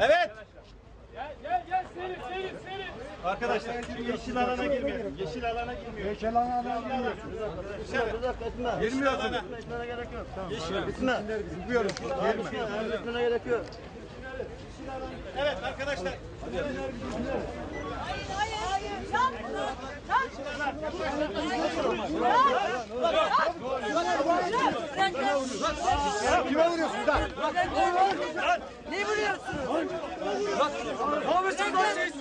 Evet. Gel seri. Arkadaşlar yeşil alana girmeyelim. Yeşil alana girmiyor. Yeşil alana girmiyor. Bir dakika etme. Yeşil alana. Etmene gerek yok. Tamam. Yeşil. Etme. Zıplıyoruz. Etmene gerek yok. Evet arkadaşlar. Hayır. Kime vuruyorsunuz lan? Ne vuruyorsunuz? Ne yapıyorsunuz lan siz?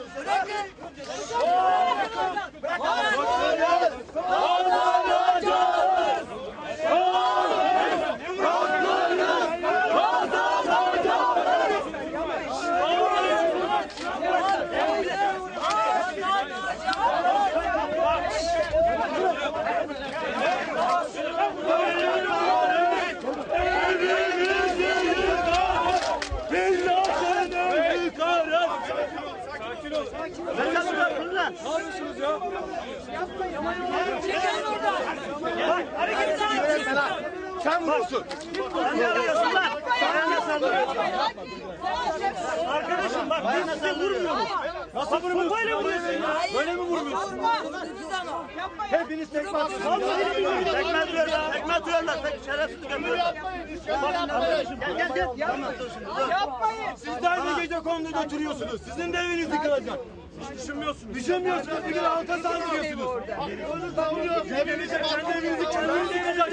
Sen vurursun. Arkadaşım bak ben size vurmuyorum. Nasıl vurmuyorsun? Böyle vuruyorsun. Böyle mi vurmuyorsun? Hepiniz tekme atıyorsunuz. Tekme atıyorlar. Tekme atıyorlar. Şerefsizlik yapıyorlar. Gel. Yapmayın. Siz de aynı gece konuda oturuyorsunuz. Sizin de eviniz yıkılacak. Hiç düşünmüyorsunuz. Düşünmüyorsunuz. Bir gün halka saldırıyorsunuz. Hepiniz kendi evinizi kendiniz yıkacaksınız.